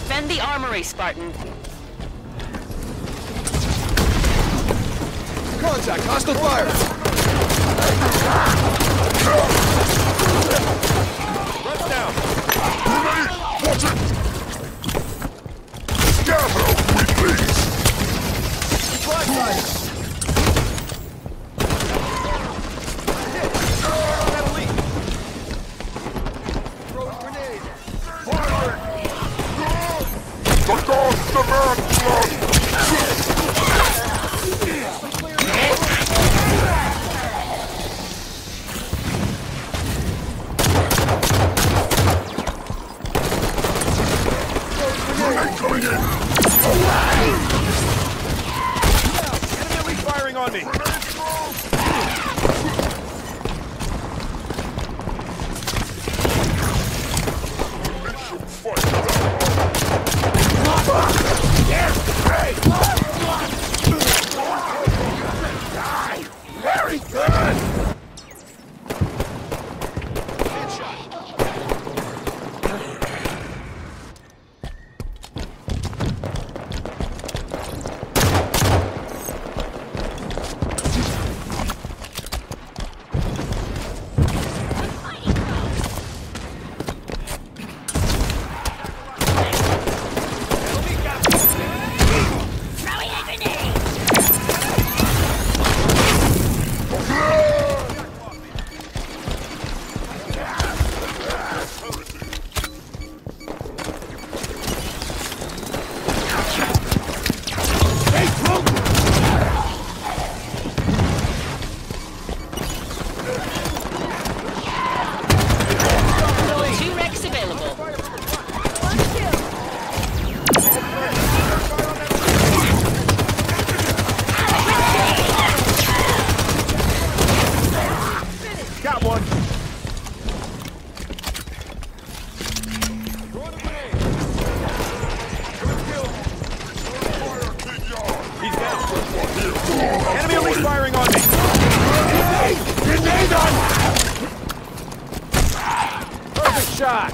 Defend the armory, Spartan. Contact! Hostile fire! Runs down! Grenade! Watch it! Stab her, we please! Flashlight! The gods demand blood! Grenade coming in! Enemy firing on me! Mission fight! Very good! Got one! He's down! Enemy elite firing on me! Grenade on! Perfect shot!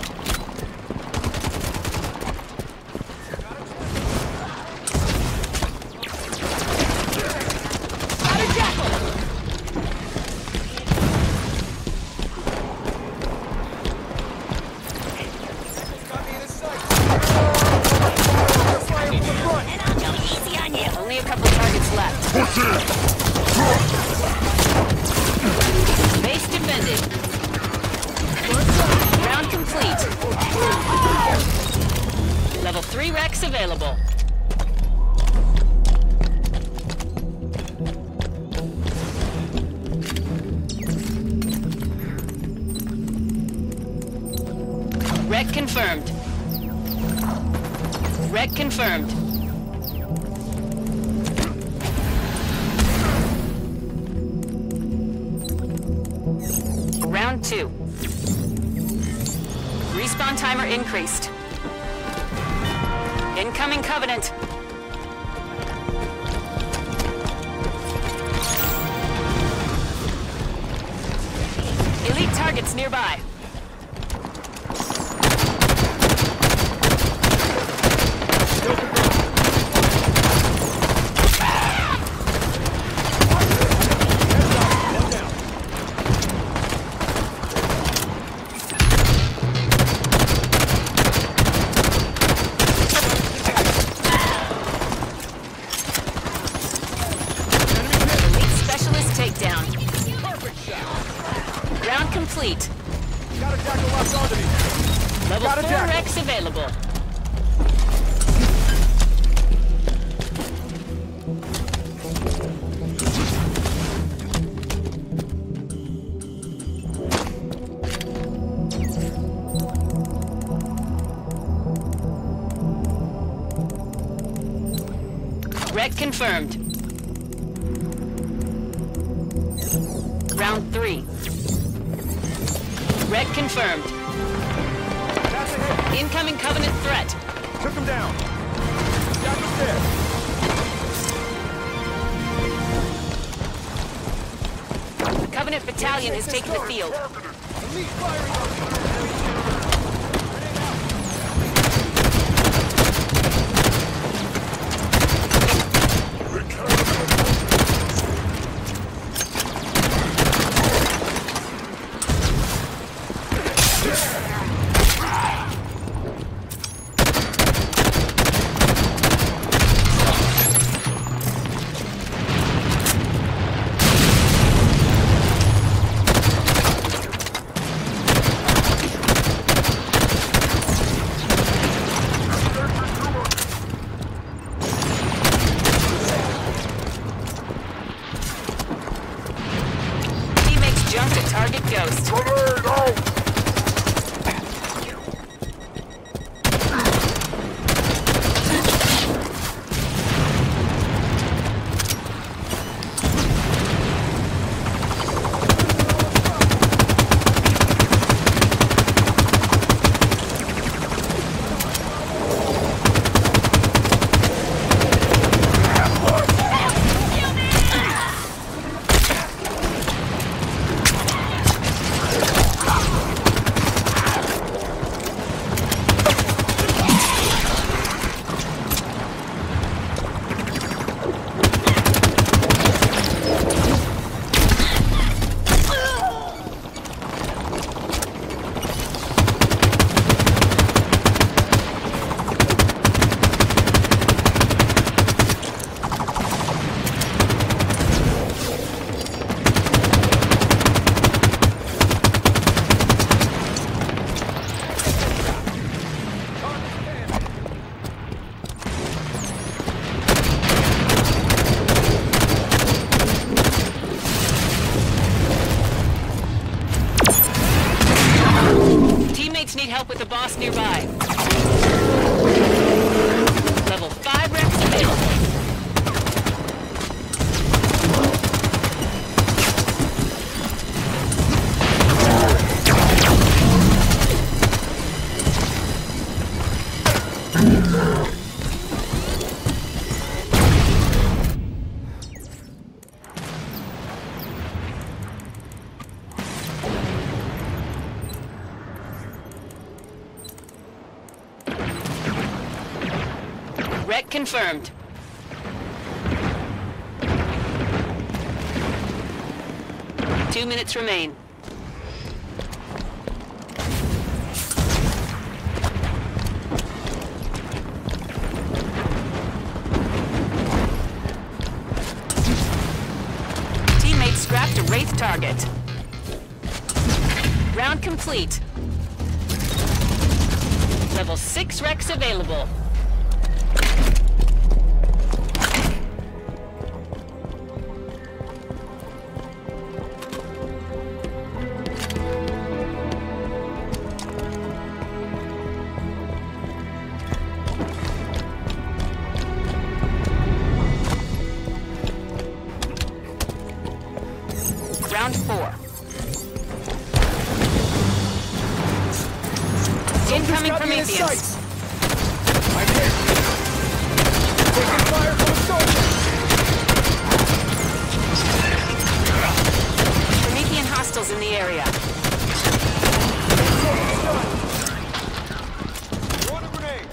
Only a couple targets left. Push in! Base defended. Round complete. Level 3 Rex available. Rec confirmed. Rec confirmed. Round 2. Respawn timer increased. Incoming Covenant. Elite targets nearby. Round complete. Got a jackal locked onto me. Level Got a 4 jackal. Rex available. Rec confirmed. Round 3. Rec confirmed. That's a hit. Incoming Covenant threat. Took him down. Jackal's dead. Covenant battalion has taken the field. Elite firing on me. Wreck confirmed. Two minutes remain. Teammates scrapped a Wraith target. Round complete. Level 6 Rex available. Round 4. Incoming Prometheus. I'm hit. Taking fire from a soldier. Promethean hostiles in the area. Throw a grenade.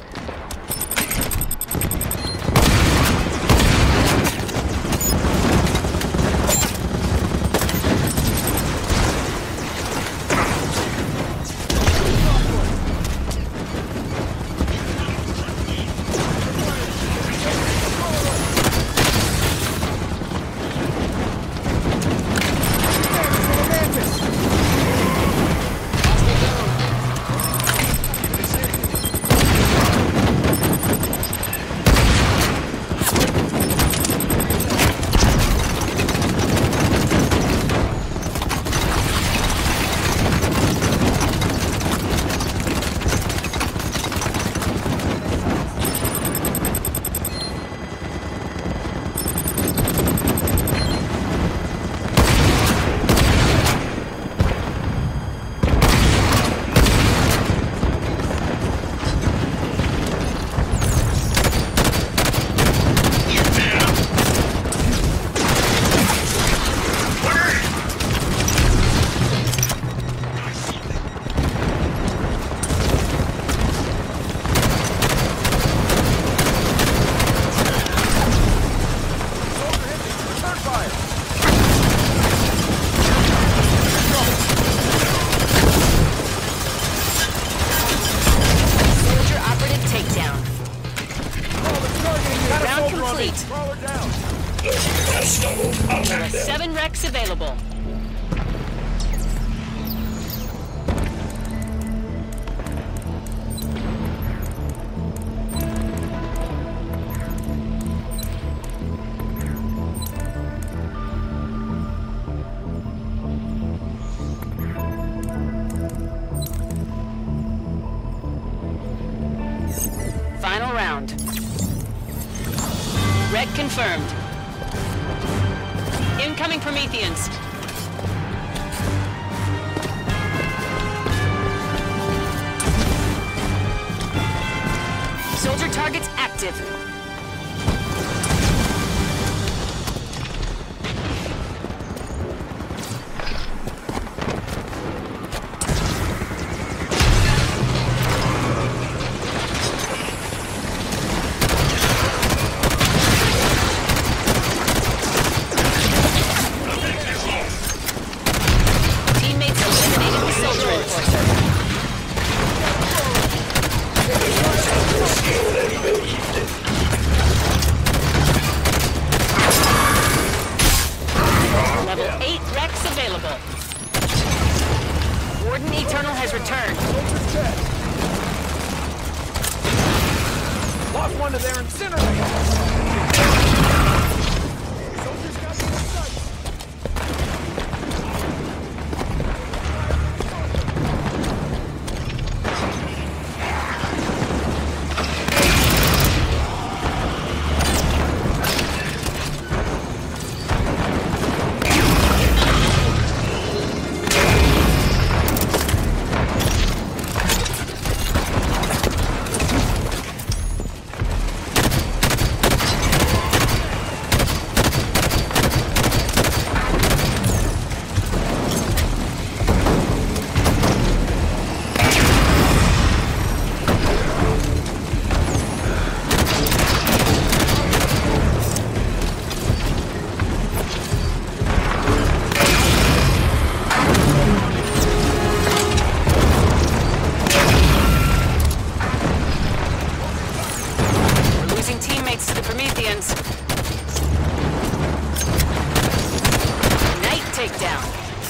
Crawler down. There are 7 Rex available. Final round. Wreck confirmed. Incoming Prometheans. Soldier targets active. Level 8 Rex available. Warden Eternal has returned. Lost one to their incinerator. Soldiers got me in sight. It's the Prometheans. Night takedown.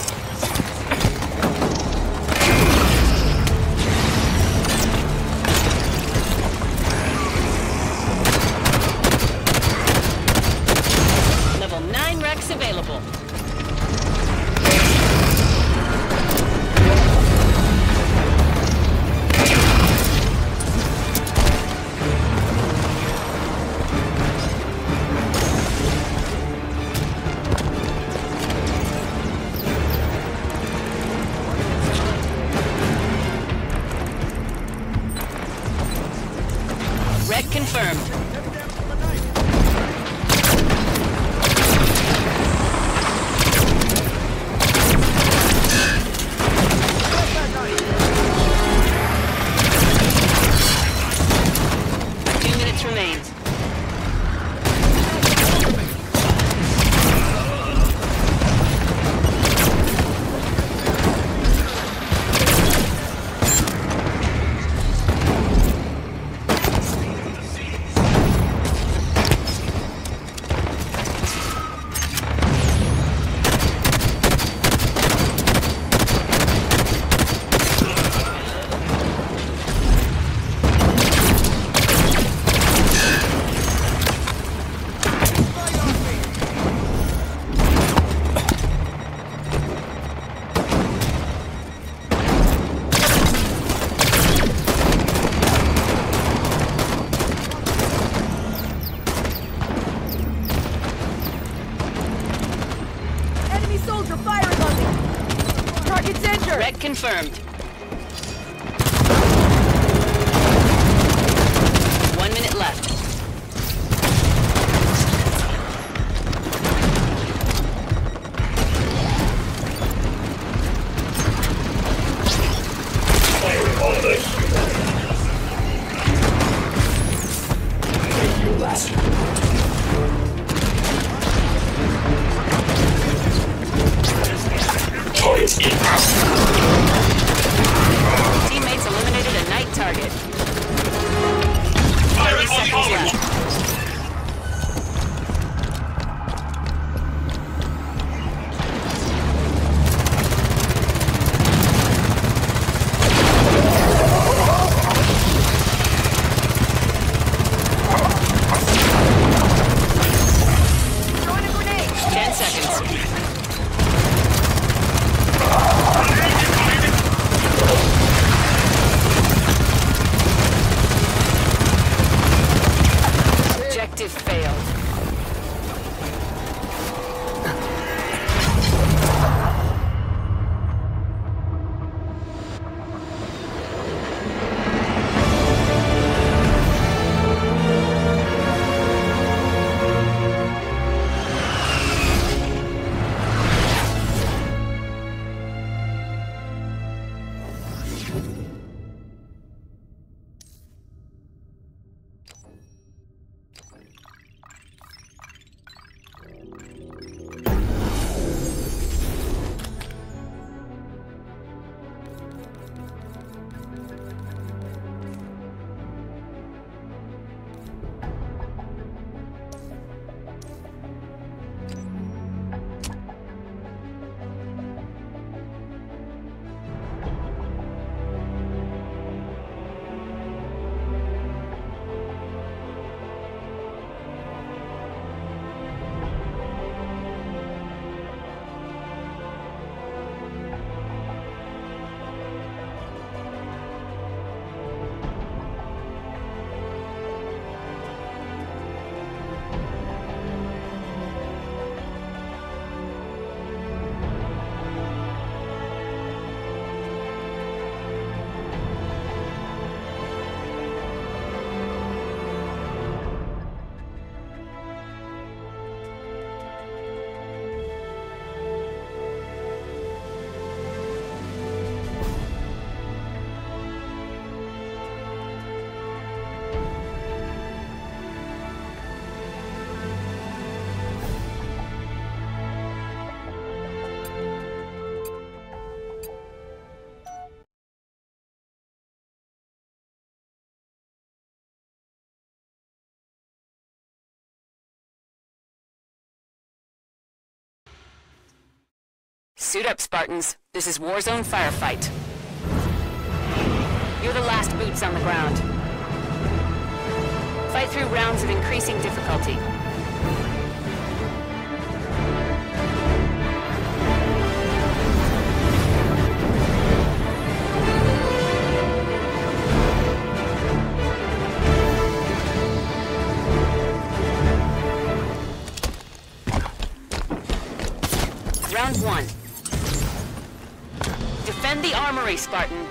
Level 9 Rex available. Red confirmed. Remains. Soldier firing on me! Target's injured! Red confirmed. 1 minute left. Teammates eliminated a night target. 30 seconds left. Suit up, Spartans. This is warzone firefight. You're the last boots on the ground. Fight through rounds of increasing difficulty. Round 1. Defend the armory, Spartan.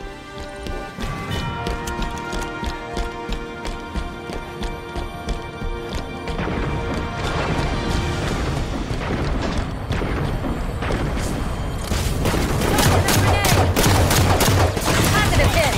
Positive hit.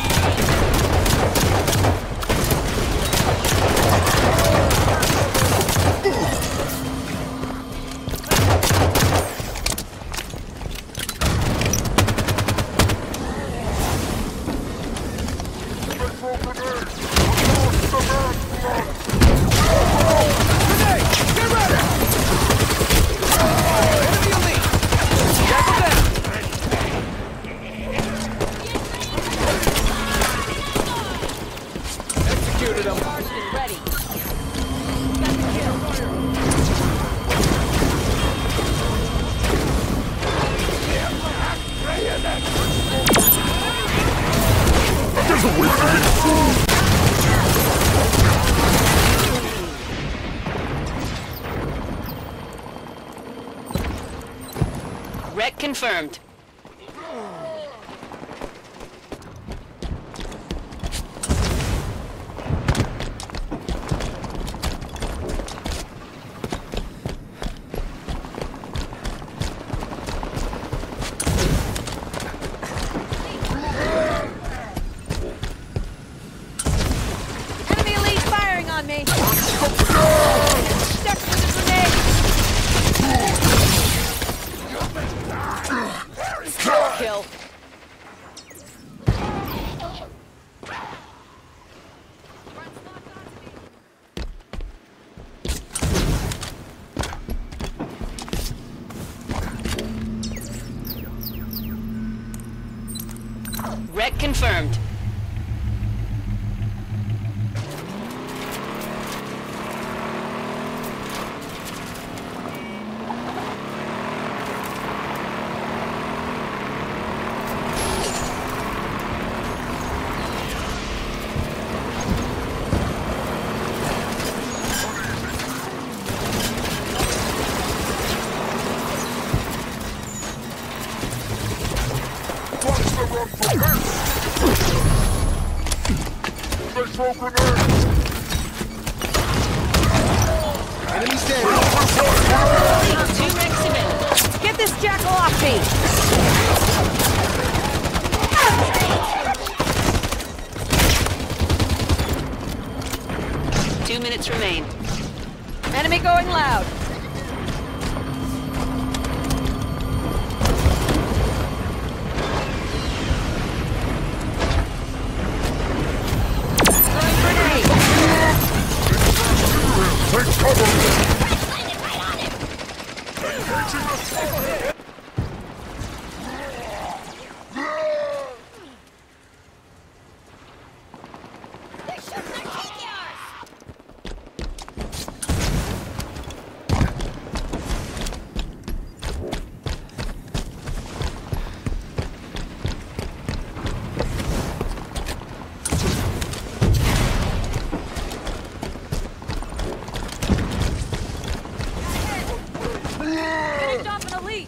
Ready. There's a way for me. Wreck confirmed. Enemy elite firing on me. Stuck with a grenade. Kill. Wreck confirmed. Watch the run for this! They throw grenades! Enemies dead. Two wrecks available. Get this jackal off me. 2 minutes remain. Enemy going loud. Throwing grenade. Take cover! Engaging the target! Finished off an elite.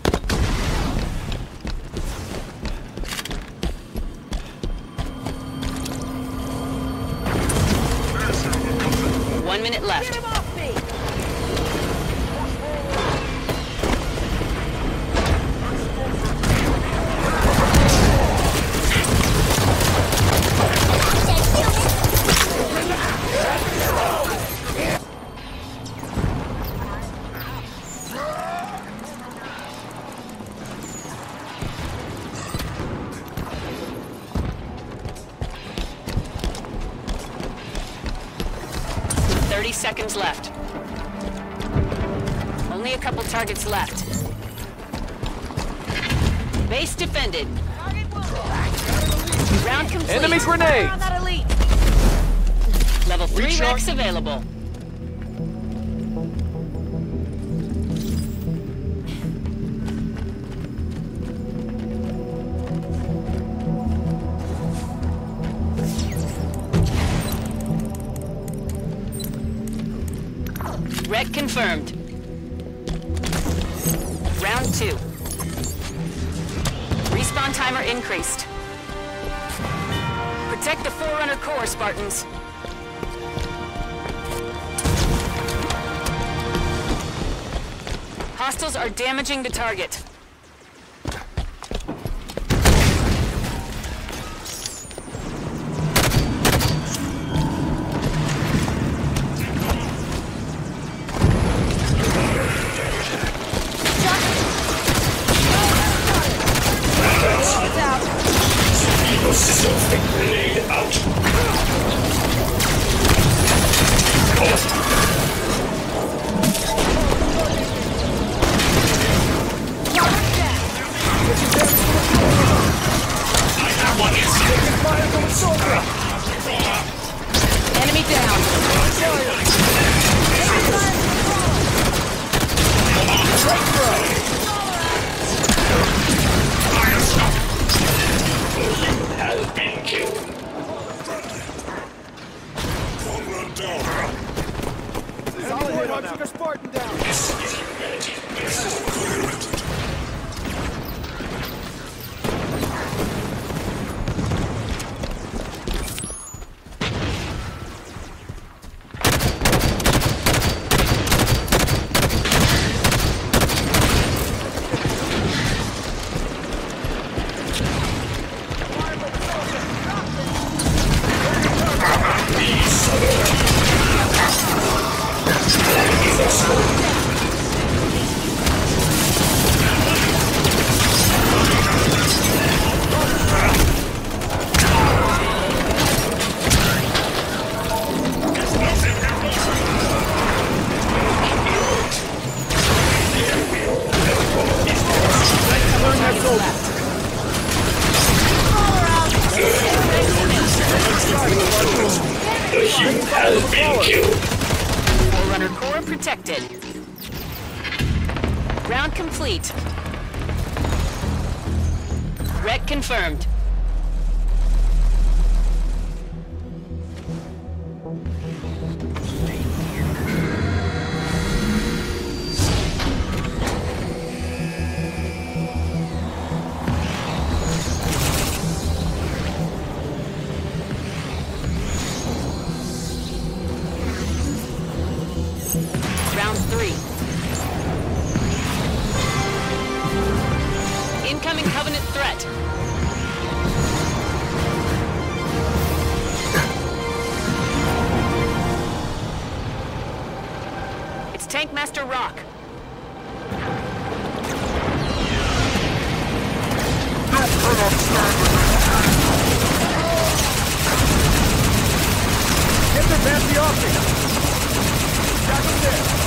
One minute Get left. him off me. Seconds left. Only a couple targets left. Base defended. Round complete. Enemy grenades! On that elite. Level 3 Recharge. Rex available. Wreck confirmed. Round 2. Respawn timer increased. Protect the Forerunner core, Spartans. Hostiles are damaging the target. It's out. Grenade out. I have one Enemy down. has been killed. Run down. Solid hit on that. Spartan down. This is humanity. This is coherent. Has been killed. Forerunner core protected. Round complete. Wreck confirmed. Round 3. Incoming Covenant threat. It's Tankmaster Rock. Get the fancy optic. Got him there.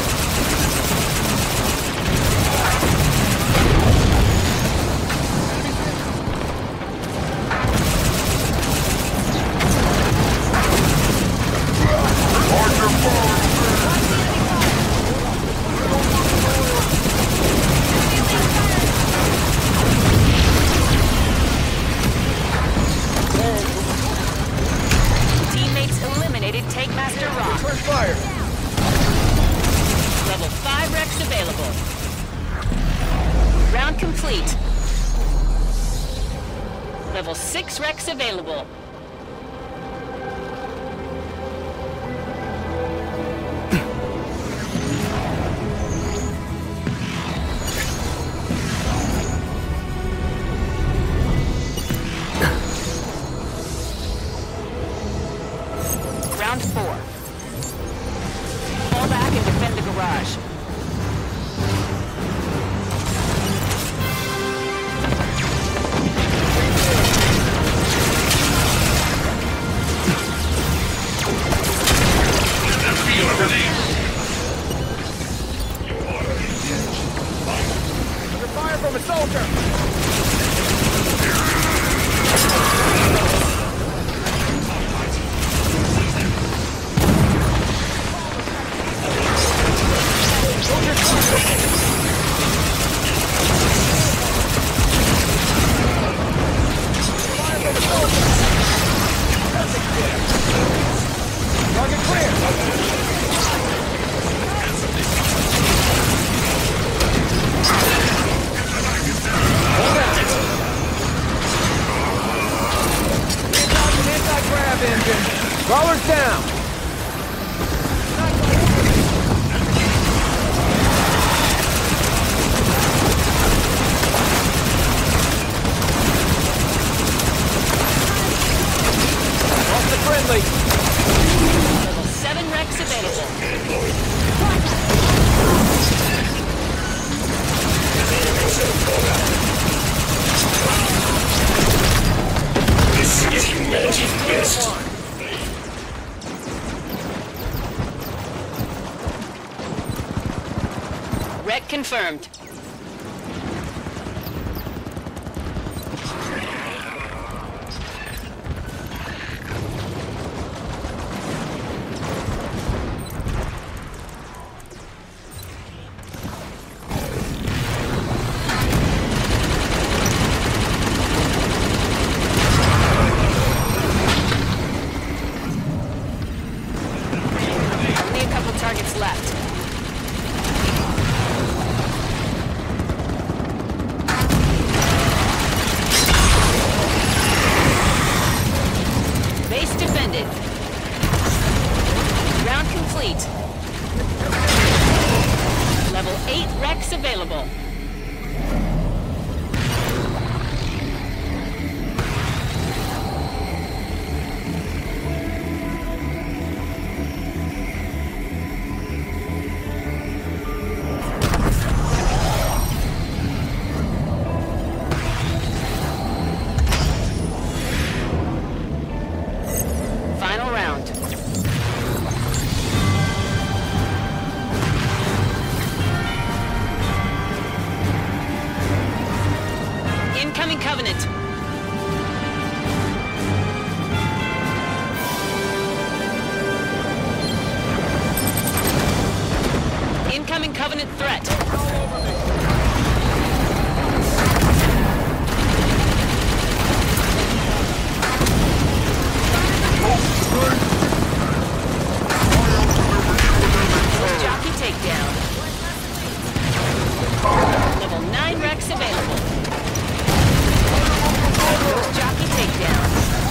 Teammates eliminated Tankmaster Rock. First fire. Level 5 Rex available. Round complete. Level 6 Rex available. Round 4. Fall back and defend the garage. Under fire from a soldier. Wreck confirmed. Targets left. Base defended. Round complete. Level 8 Rex available. Final round. Incoming Covenant. Incoming Covenant threat. Jockey takedown. Level 9 Rex available. Jockey takedown.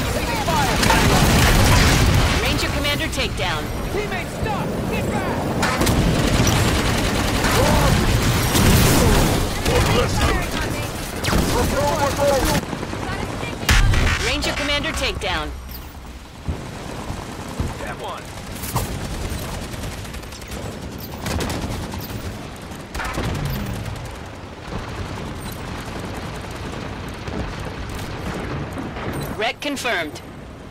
Ranger Commander takedown. Teammates, stop! Get back! Ranger Commander takedown. That one. Wreck confirmed.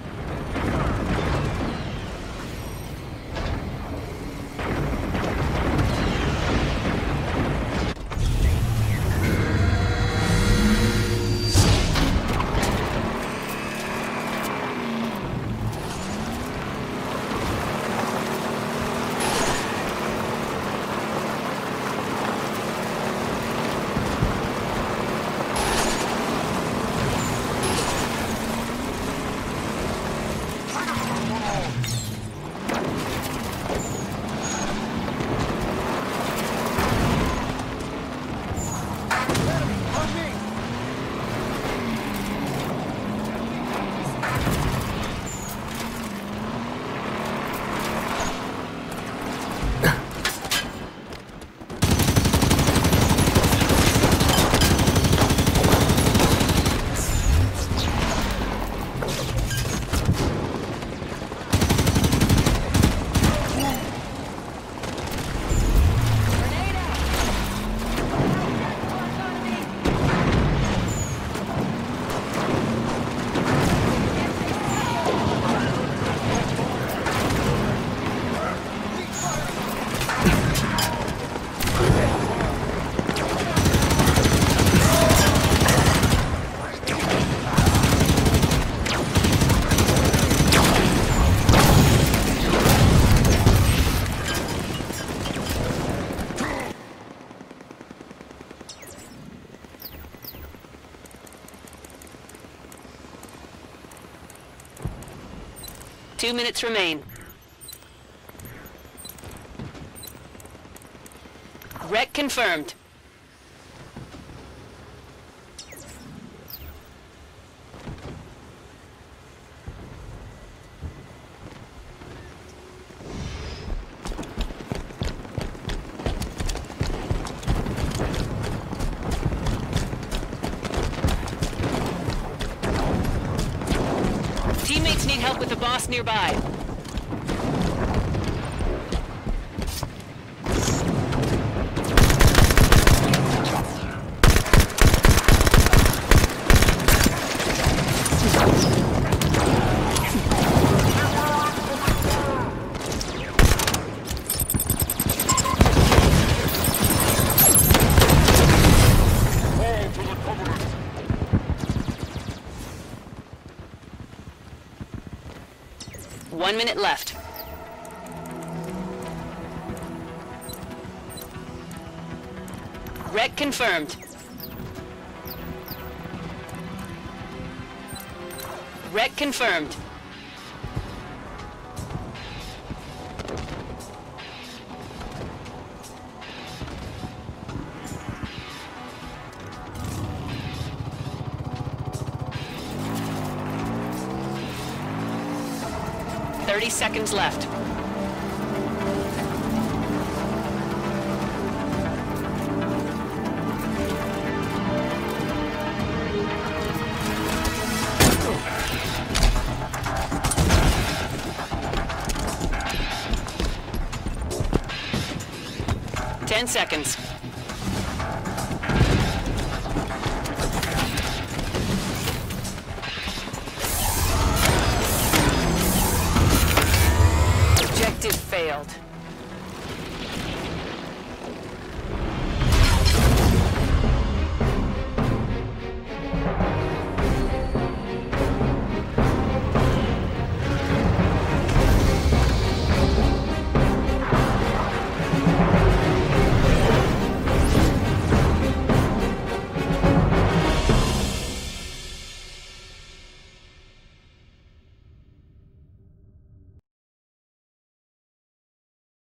Two minutes remain. Wreck confirmed. Teammates need help with the boss nearby. 1 minute left. Wreck confirmed. Wreck confirmed. Thirty seconds left. Ten seconds.